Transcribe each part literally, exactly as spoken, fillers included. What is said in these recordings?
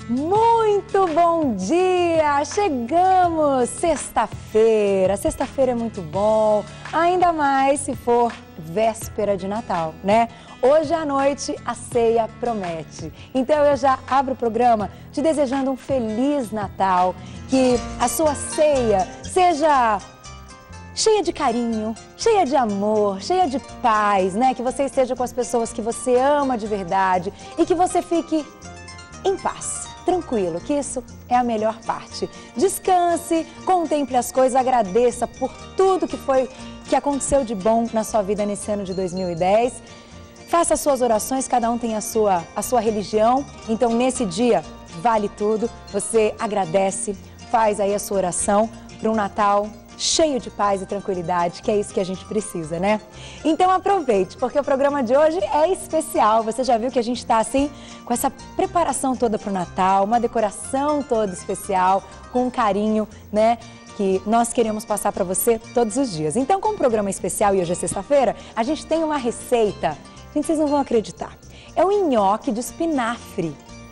Muito bom dia! Chegamos! Sexta-feira. Sexta-feira é muito bom, ainda mais se for véspera de Natal, né? Hoje à noite a ceia promete. Então eu já abro o programa te desejando um Feliz Natal, que a sua ceia seja cheia de carinho, cheia de amor, cheia de paz, né? Que você esteja com as pessoas que você ama de verdade e que você fique em paz. Tranquilo, que isso é a melhor parte. Descanse, contemple as coisas, agradeça por tudo que foi, que aconteceu de bom na sua vida nesse ano de dois mil e dez. Faça as suas orações, cada um tem a sua, a sua religião. Então, nesse dia, vale tudo. Você agradece, faz aí a sua oração para um Natal cheio de paz e tranquilidade, que é isso que a gente precisa, né? Então aproveite, porque o programa de hoje é especial. Você já viu que a gente está assim, com essa preparação toda para o Natal, uma decoração toda especial, com um carinho, né? Que nós queremos passar para você todos os dias. Então, com um programa especial, e hoje é sexta-feira, a gente tem uma receita, gente, vocês não vão acreditar. É o nhoque de espinafre.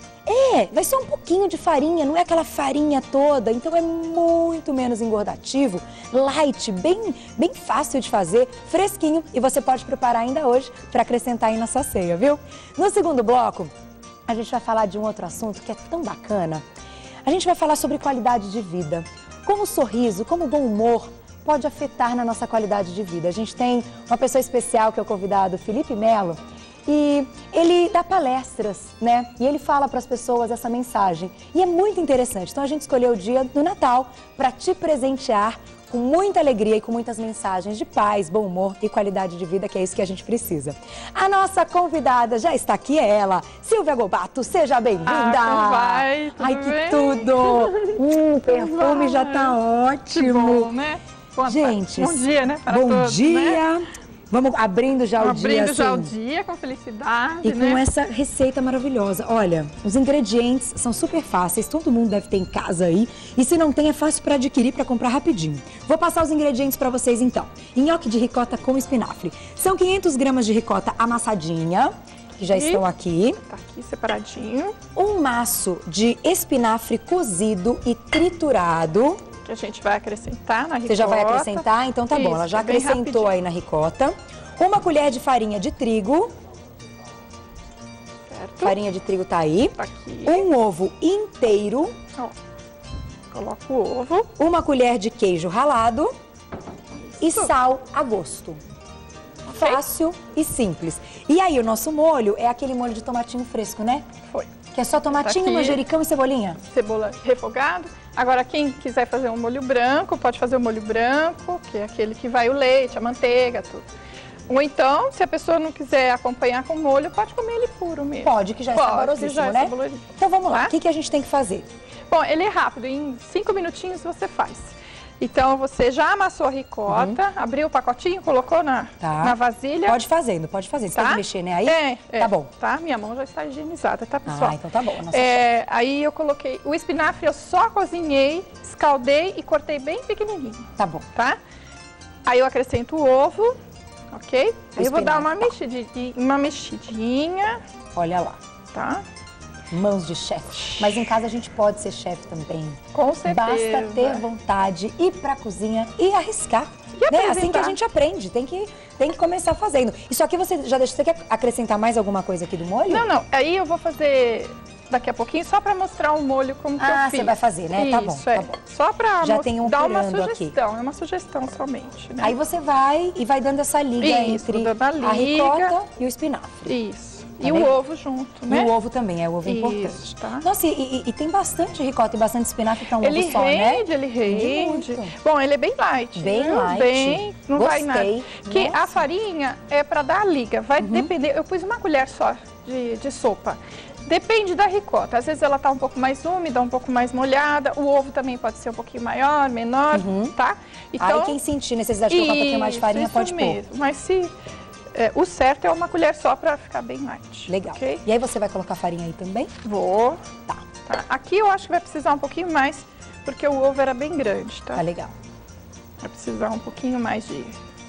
É, vai ser um pouquinho de farinha, não é aquela farinha toda, então é muito menos engordativo, light, bem, bem fácil de fazer, fresquinho, e você pode preparar ainda hoje para acrescentar aí na sua ceia, viu? No segundo bloco, a gente vai falar de um outro assunto que é tão bacana. A gente vai falar sobre qualidade de vida, como o sorriso, como o bom humor pode afetar na nossa qualidade de vida. A gente tem uma pessoa especial que é o convidado Felipe Melo, e ele dá palestras, né? E ele fala para as pessoas essa mensagem. E é muito interessante. Então a gente escolheu o dia do Natal para te presentear com muita alegria e com muitas mensagens de paz, bom humor e qualidade de vida, que é isso que a gente precisa. A nossa convidada já está aqui, é ela, Silvia Gobato. Seja bem-vinda! Ah, vai, tudo Ai, que bem? tudo! Hum, o perfume já tá ótimo. Que bom, né? Boa Gente, bom dia, né? Para bom todos, dia! Né? Vamos abrindo já o Abrindo dia, já assim. o dia com felicidade, E com né? essa receita maravilhosa. Olha, os ingredientes são super fáceis, todo mundo deve ter em casa aí. E se não tem, é fácil para adquirir, para comprar rapidinho. Vou passar os ingredientes para vocês então. Nhoque de ricota com espinafre. São quinhentas gramas de ricota amassadinha, que já E estão aqui. Tá aqui separadinho, Um maço de espinafre cozido e triturado. que a gente vai acrescentar na ricota. Você já vai acrescentar? Então tá bom, Isso, ela já bem acrescentou rapidinho. aí na ricota. Uma colher de farinha de trigo. Certo? Farinha de trigo tá aí. Tá aqui. Um ovo inteiro. Ó, coloco o ovo. Uma colher de queijo ralado e sal a gosto. Ok. Fácil e simples. E aí o nosso molho é aquele molho de tomatinho fresco, né? Foi. Que é só tomatinho, Tá aqui. manjericão e cebolinha. Cebola refogada. Agora, quem quiser fazer um molho branco, pode fazer o molho branco, que é aquele que vai o leite, a manteiga, tudo. Ou então, se a pessoa não quiser acompanhar com molho, pode comer ele puro mesmo. Pode, que já é Pode, saborosíssimo, já é né? saborosíssimo. Então vamos lá, Tá? o que, que a gente tem que fazer? Bom, ele é rápido, em cinco minutinhos você faz. Então, você já amassou a ricota, abriu o pacotinho, colocou na, Tá. na vasilha. Pode fazendo, pode fazer. Você Tá? tem que mexer, né? Aí? É, é. Tá bom. Tá? Minha mão já está higienizada, tá, pessoal? Ah, então tá bom. a nossa É, aí eu coloquei o espinafre, eu só cozinhei, escaldei e cortei bem pequenininho, Tá bom. tá? Aí eu acrescento o ovo, ok? Aí eu vou dar uma espinafre, mexidinha, uma mexidinha, Olha lá. tá? Mãos de chefe. Mas em casa a gente pode ser chefe também. Com certeza. Basta ter vontade, ir pra cozinha e arriscar. E né? apresentar. Assim que a gente aprende, tem que, tem que começar fazendo. Isso aqui você já deixa. Você quer acrescentar mais alguma coisa aqui do molho? Não, não, aí eu vou fazer daqui a pouquinho só para mostrar o molho como que eu Ah, fiz. você vai fazer, né? Tá bom, Isso, tá é. bom. Só para Já tem um dar uma curando aqui. sugestão, é uma sugestão somente, né? Aí você vai e vai dando essa liga Isso, entre dando a liga. ricota e o espinafre. Isso. Tá E vendo? o ovo junto, né? E o ovo também, é o ovo Isso, importante. tá? Nossa, e, e- e tem bastante ricota e bastante espinafre para um Ele ovo só, né? rende, ele rende. muito. Bom, ele é bem light. Bem viu? light. Bem, não vai nada. Gostei. Que Nossa. a farinha é para dar a liga. Vai Uhum. depender. Eu pus uma colher só de, de sopa. Depende da ricota. Às vezes ela tá um pouco mais úmida, um pouco mais molhada. O ovo também pode ser um pouquinho maior, menor, tá? Aí quem sentir necessidade de colocar um pouquinho mais de farinha isso pode pôr. mesmo. Mas se é, o certo é uma colher só para ficar bem light. Legal. ok? E aí você vai colocar farinha aí também? Vou. Tá. Tá. Aqui eu acho que vai precisar um pouquinho mais, porque o ovo era bem grande, tá? Tá legal. Vai precisar um pouquinho mais de,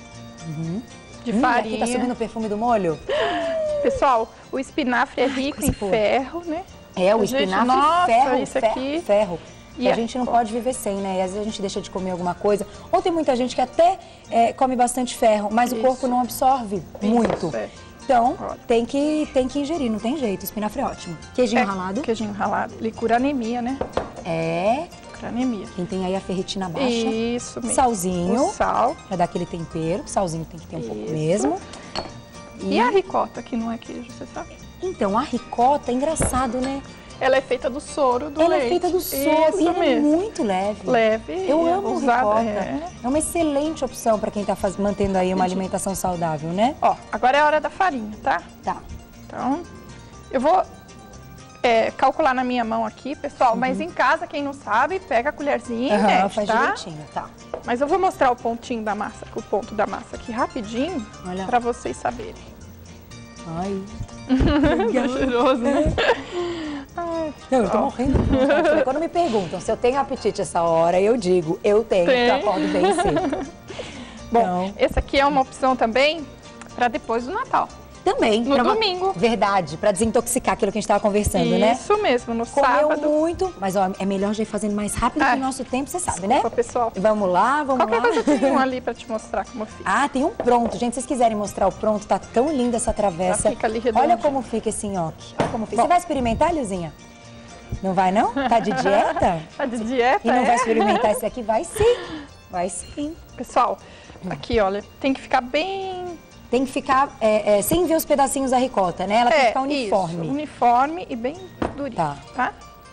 de Hum, farinha. aqui tá subindo o perfume do molho? Pessoal, o espinafre é rico coisa em boa. ferro, né? É, o Gente, espinafre, nossa, ferro, isso ferro, aqui. ferro. E Que a é gente não ricotta. pode viver sem, né? E às vezes a gente deixa de comer alguma coisa. Ou tem muita gente que até é, come bastante ferro, mas Isso. o corpo não absorve Isso, muito. é. Então, Olha. tem que, tem que ingerir, não tem jeito. O espinafre é ótimo. Queijinho É, ralado. Queijinho ralado. Ele cura anemia, né? É. Cura anemia. Quem tem aí a ferritina baixa. Isso mesmo. Salzinho. O sal. Pra dar aquele tempero. O salzinho tem que ter um pouco Isso. mesmo. E a ricota, que não é queijo, você sabe? Então, a ricota é engraçado, né? Ela é feita do soro do Ela leite. é feita do soro Isso e ela é mesmo. muito leve. Leve. Eu é amo usada, ricota. É. É uma excelente opção para quem está mantendo aí uma alimentação saudável, né? Ó, agora é a hora da farinha, tá? Tá. Então, eu vou é, calcular na minha mão aqui, pessoal. Mas em casa, quem não sabe, pega a colherzinha e Aham, mexe, faz tá? direitinho, tá. Mas eu vou mostrar o pontinho da massa, o ponto da massa aqui rapidinho, Olha. para vocês saberem. Ai. Tá cheiroso, né? Ai, Não, eu tô ó. morrendo. de vontade. Quando me perguntam se eu tenho apetite essa hora, eu digo, eu tenho, Tem. porque eu acordo bem cedo. Bom, Então, esse aqui é uma opção também para depois do Natal. também. No pra uma- domingo. Verdade, para desintoxicar aquilo que a gente estava conversando, né? Isso mesmo, no Comeu sábado. muito, mas ó, é melhor já ir fazendo mais rápido Ah, que o nosso tempo, você sabe, né? Desculpa, pessoal. Vamos lá, vamos Qualquer lá. coisa eu tenho um ali para te mostrar como eu fiz. Ah, tem um pronto. Gente, se vocês quiserem mostrar o pronto, tá tão linda essa travessa. Já fica ali redondinho. Olha como fica esse nhoque. Olha como fica. Bom. Você vai experimentar, Lilzinha? Não vai, não? Tá de dieta? Tá de dieta, E não é? vai experimentar esse aqui? Vai sim. Vai sim. Pessoal, aqui, olha, tem que ficar bem... Tem que ficar é, é, sem ver os pedacinhos da ricota, né? Ela tem que ficar uniforme. Isso, uniforme e bem durinho, Tá. tá?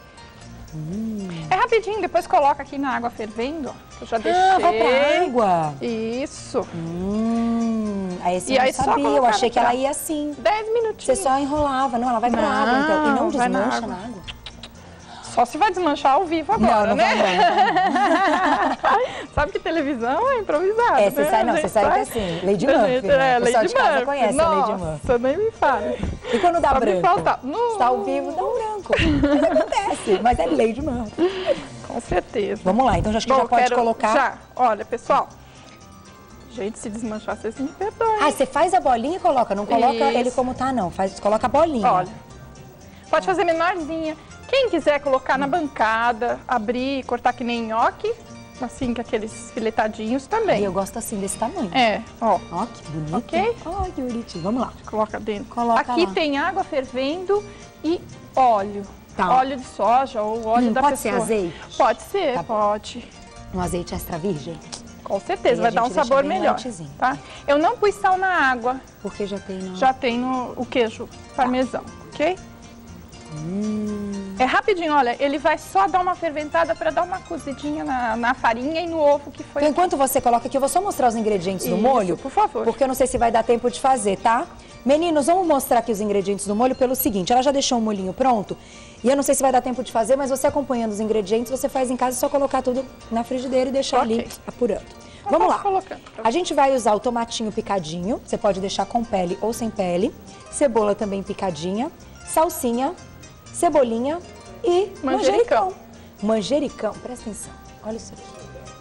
É rapidinho, depois coloca aqui na água fervendo, ó. que Eu já deixei. Ah, vai pra água. Isso. Hum, aí esse E eu não aí só sabia. Eu colocar achei no que ela prato. ia assim. Dez minutinhos. Você só enrolava. Não, ela vai pra Não, água, então. E não vai na desmancha água. na água. Só se vai desmanchar ao vivo agora, não, não né? vai não. Sabe que televisão é improvisada, É, você né? sai, não, A você gente sai que sai- assim, Lady da Murphy, gente- né? É, O pessoal Lady de casa Murphy. conhece a Lady Murphy. Nossa, nem me fala. E quando dá Só me branco? falta- Não. Está ao vivo, dá um branco. Mas acontece, mas é Lady Murphy. Com certeza. Vamos lá, então acho que Bom, já pode quero- colocar. Já. Olha, pessoal. Gente, se desmanchar, vocês me perdoem. Ah, você faz a bolinha e coloca, não coloca Isso. ele como tá, não. Faz, coloca a bolinha. Olha, pode fazer menorzinha. Quem quiser colocar na bancada, abrir, cortar que nem nhoque, assim, com aqueles filetadinhos E também. eu gosto assim, desse tamanho. É, ó, Ó, que bonito. Ok? Ó, que bonitinho. Vamos lá. coloca dentro. Coloca Aqui lá. tem água fervendo e óleo. Tá. Óleo de soja ou óleo Hum, da pode ser pessoa. azeite? Pode ser, Tá bom. pode. Um azeite extra virgem, Com Aí certeza, a vai dar um gente deixa sabor bem melhor, lightzinho. tá? Eu não pus sal na água, porque já tem no... já tem no, o queijo parmesão, ok? Hum, É rapidinho, olha, ele vai só dar uma ferventada para dar uma cozidinha na, na farinha e no ovo que foi. Então, enquanto você coloca aqui, eu vou só mostrar os ingredientes do Isso, molho. por favor. Porque eu não sei se vai dar tempo de fazer, tá? Meninos, vamos mostrar aqui os ingredientes do molho pelo seguinte. Ela já deixou o molhinho pronto. E eu não sei se vai dar tempo de fazer, mas você acompanhando os ingredientes, você faz em casa, é só colocar tudo na frigideira e deixar Ok. ali apurando. Eu Vamos posso lá. colocando. A gente vai usar o tomatinho picadinho. Você pode deixar com pele ou sem pele. Cebola também picadinha. Salsinha. Cebolinha e Manjericão. manjericão. Manjericão, presta atenção. Olha isso aqui.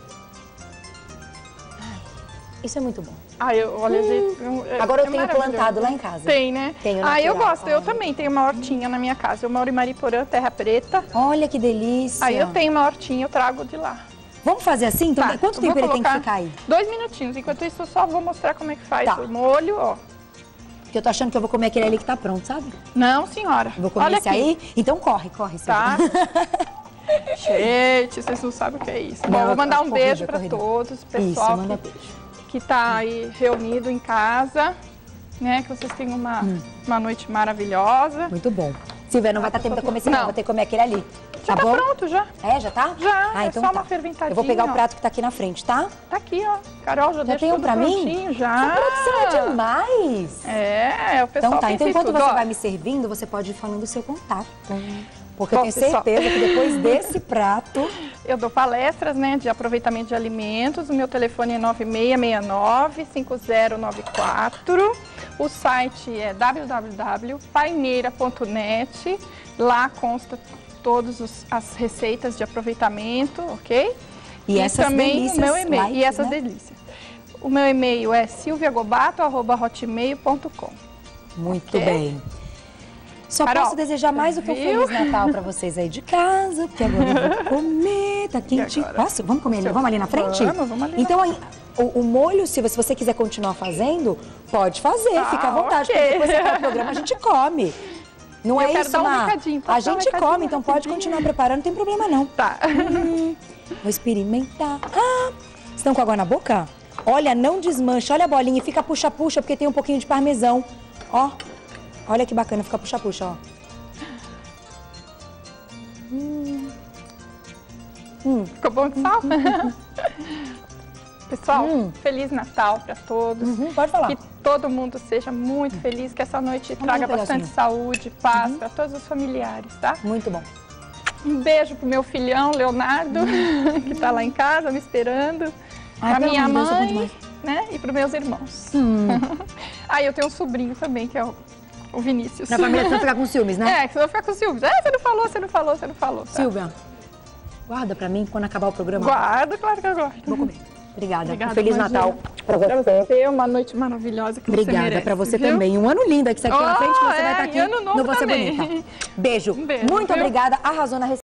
Ai, isso é muito bom. Ah, eu, olha, gente, eu- é- Agora eu é tenho maravilhoso. plantado lá em casa. Tem, né? Tenho Ah, eu natural. gosto. Eu Ai. também tenho uma hortinha na minha casa. Eu moro em Mariporã, Terra Preta. Olha que delícia. Aí eu tenho uma hortinha, eu trago de lá. Vamos fazer assim? Então, Tá, quanto eu tempo vou ele tem que colocar ficar aí? Dois minutinhos. Enquanto isso, eu só vou mostrar como é que faz Tá. o molho, ó. Porque eu tô achando que eu vou comer aquele ali que tá pronto, sabe? Não, senhora. Eu vou comer Olha esse aqui. aí. Então corre, corre. Tá? Silvia. Gente, vocês não sabem o que é isso. Não, Bom, vou mandar um corrida, beijo para corrida. todos, pessoal Isso, manda que, beijo. que tá aí reunido em casa, né? Que vocês tenham uma, Hum. uma noite maravilhosa. Muito bom. Silvia, não vai dar tempo de eu comer esse não. Não. Vou ter que comer aquele ali. Já tá bom? pronto, já. É, já tá? Já, ah, é então só tá. uma ferventadinha, Eu vou pegar o ó. prato que tá aqui na frente, tá? Tá aqui, ó. Carol, já, Já deixa tem um tudo pra mim? prontinho, já. Essa produção é demais. É, o pessoal Então tá, pensa então em enquanto tudo, você ó. vai me servindo, você pode ir falando o seu contato. Porque Bom, eu tenho pessoal. certeza que depois desse prato... Eu dou palestras, né, de aproveitamento de alimentos. O meu telefone é nove seis seis nove, cinco zero nove quatro. O site é w w w ponto paineira ponto net. Lá consta todas os- as receitas de aproveitamento, ok? E essas também delícias o meu e-mail. light, E essas né? delícias. O meu e-mail é silvia gobato arroba hotmail ponto com. Muito Ok. bem. Só Carol, posso desejar mais do que um viu? Feliz Natal pra vocês aí de casa, porque agora eu vou comer, tá quentinho. Posso? Vamos comer ali? Vamos ali na frente? Vamos, vamos ali. Então, aí, o, o molho, se você, se você quiser continuar fazendo, pode fazer, Ah, fica à vontade, ok. porque depois que acabar o programa a gente come. Não Eu é quero isso, dar um Má? recadinho, posso A dar um gente recadinho come, então pode rapidinho? continuar preparando, não tem problema não. Tá. Hum, vou experimentar. Ah, estão com água na boca? Olha, não desmancha, olha a bolinha e fica puxa-puxa, porque tem um pouquinho de parmesão. Ó, olha que bacana, fica puxa-puxa, ó. Hum. Hum. Ficou bom de sal? Pessoal, Hum. Feliz Natal para todos. Uhum, pode falar. Que todo mundo seja muito feliz, que essa noite traga um bastante pedacinho. saúde, paz para todos os familiares, tá? Muito bom. Um beijo pro meu filhão, Leonardo, que tá lá em casa me esperando. Ai, Pra pelo minha amor de Deus, é bom mãe, demais. né? E pros meus irmãos. Hum. Ah, eu tenho um sobrinho também, que é o, o Vinícius. Pra família não ficar com ciúmes, né? É, que você vai ficar com ciúmes. É, você não falou, você não falou, você não falou. Tá? Silvia, guarda pra mim quando acabar o programa. Guarda, claro que eu gosto. Vou comer. Obrigada. Obrigada, Um Feliz imagina. Natal pra você. Pra você, uma noite maravilhosa que você Obrigada merece, pra você viu? também. Um ano lindo aqui, aqui na Oh, frente, você é, vai estar e aqui ano novo no Você também. Bonita. Beijo. Um beijo, Muito viu? obrigada. Arrasou na receita.